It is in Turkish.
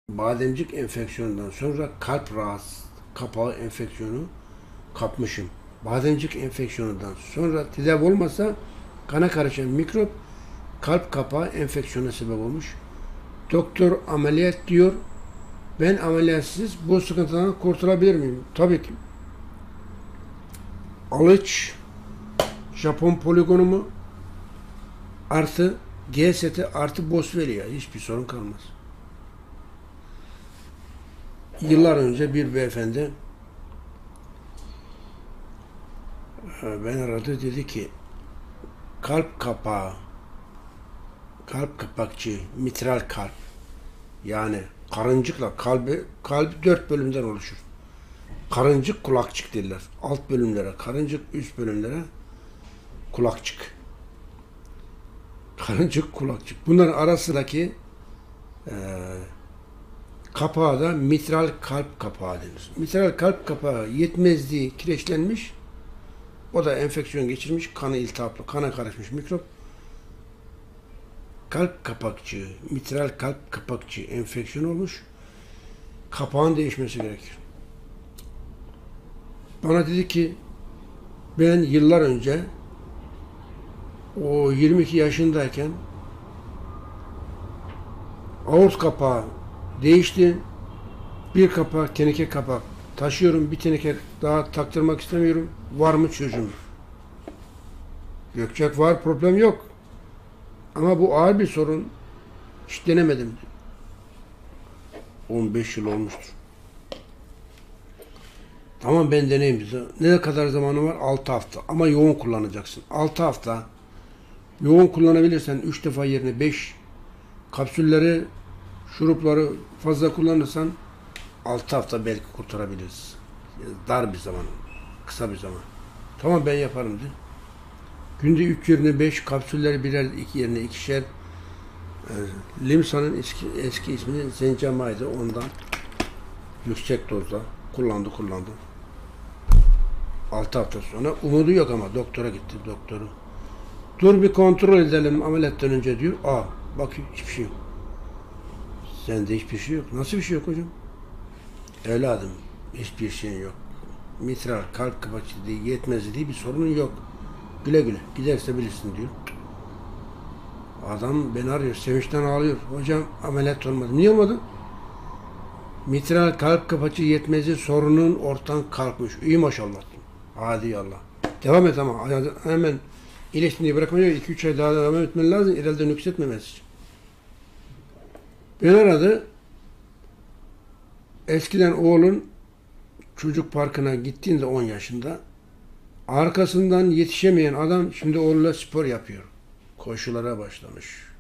bademcik enfeksiyonundan sonra kalp rahatsız kapağı enfeksiyonu kapmışım. Bademcik enfeksiyonundan sonra tedavi olmasa kana karışan mikrop kalp kapağı enfeksiyona sebep olmuş. Doktor ameliyat diyor. Ben ameliyatsız bu sıkıntıdan kurtulabilir miyim? Tabii ki. Alıç, Japon poligonu mu artı G seti artı Boswellia, hiçbir sorun kalmaz. Yıllar önce bir beyefendi ben aradı, dedi ki kalp kapağı, kalp kapakçı, mitral kalp, yani karıncıkla kalbi 4 bölümden oluşur. Karıncık, kulakçık derler. Alt bölümlere karıncık, üst bölümlere kulakçık. Karıncık, kulakçık. Bunların arasındaki kapağı da mitral kalp kapağı denir. Mitral kalp kapağı yetmezliği kireçlenmiş. O da enfeksiyon geçirmiş. Kanı iltihaplı. Kana karışmış mikrop. Kalp kapakçığı, mitral kalp kapakçığı enfeksiyon olmuş. Kapağın değişmesi gerekir. Bana dedi ki ben yıllar önce o 22 yaşındayken aort kapağı değişti. Bir kapak, teneke kapak taşıyorum. Bir teneke daha taktırmak istemiyorum. Var mı çözüm? Gökçek var, problem yok. Ama bu ağır bir sorun. Hiç denemedim. 15 yıl olmuştur. Tamam, ben deneyim bize. Ne kadar zamanı var? 6 hafta. Ama yoğun kullanacaksın. 6 hafta yoğun kullanabilirsen 3 defa yerine 5 kapsülleri, şurupları fazla kullanırsan 6 hafta belki kurtarabiliriz. Dar bir zaman, kısa bir zaman. Tamam, ben yaparım dedi. Günde 3 yerine 5 kapsülleri, birer 2 yerine ikişer. Limsa'nın eski ismi Zencama'ydı. Ondan yüksek dozda kullandı. 6 hafta sonra umudu yok ama doktora gitti, doktoru. Dur bir kontrol edelim ameliyattan önce diyor. Bak, hiçbir şey yok. Sende hiçbir şey yok. Nasıl bir şey yok hocam? Evladım, hiçbir şeyin yok. Mitral kalp kapasitesi yetmezliği bir sorunun yok. Güle güle. Giderse bilirsin diyor. Adam beni arıyor. Sevinçten ağlıyor. Hocam ameliyat olmadı. Niye olmadı? Mitral kalp kapacı yetmezi sorunun ortadan kalkmış. İyi maşallah. Hadi Allah. Devam et ama. Hemen iyileştin diye bırakmayacak. 2-3 ay daha devam etmen lazım. İleride nüksetmemesi için. Beni aradı. Eskiden oğlun çocuk parkına gittiğinde 10 yaşında arkasından yetişemeyen adam şimdi oğluyla spor yapıyor. Koşulara başlamış.